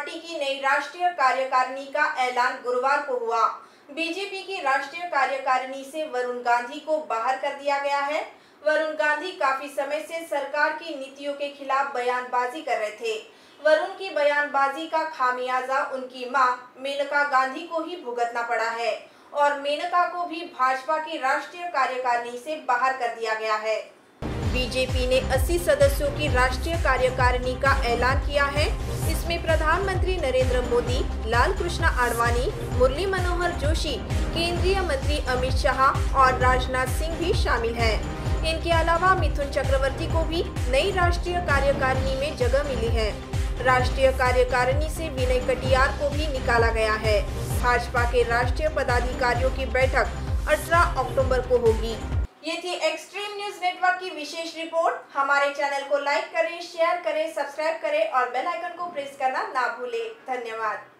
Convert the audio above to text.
Party की नई राष्ट्रीय कार्यकारिणी का ऐलान गुरुवार को हुआ। बीजेपी की राष्ट्रीय कार्यकारिणी से वरुण गांधी को बाहर कर दिया गया है। वरुण गांधी काफी समय से सरकार की नीतियों के खिलाफ बयानबाजी कर रहे थे। वरुण की बयानबाजी का खामियाजा उनकी मां मेनका गांधी को ही भुगतना पड़ा है और मेनका को भी भाजपा की राष्ट्रीय कार्यकारिणी से बाहर कर दिया गया है। बीजेपी ने 80 सदस्यों की राष्ट्रीय कार्यकारिणी का ऐलान किया है। इसमें प्रधानमंत्री नरेंद्र मोदी, लाल कृष्ण आडवाणी, मुरली मनोहर जोशी, केंद्रीय मंत्री अमित शाह और राजनाथ सिंह भी शामिल हैं। इनके अलावा मिथुन चक्रवर्ती को भी नई राष्ट्रीय कार्यकारिणी में जगह मिली है। राष्ट्रीय कार्यकारिणी से विनय कटियार को भी निकाला गया है। भाजपा के राष्ट्रीय पदाधिकारियों की बैठक 18 अक्टूबर को होगी। ये थी एक्सट्रीम न्यूज नेटवर्क की विशेष रिपोर्ट। हमारे चैनल को लाइक करें, शेयर करें, सब्सक्राइब करें और बेल आइकन को प्रेस करना ना भूलें। धन्यवाद।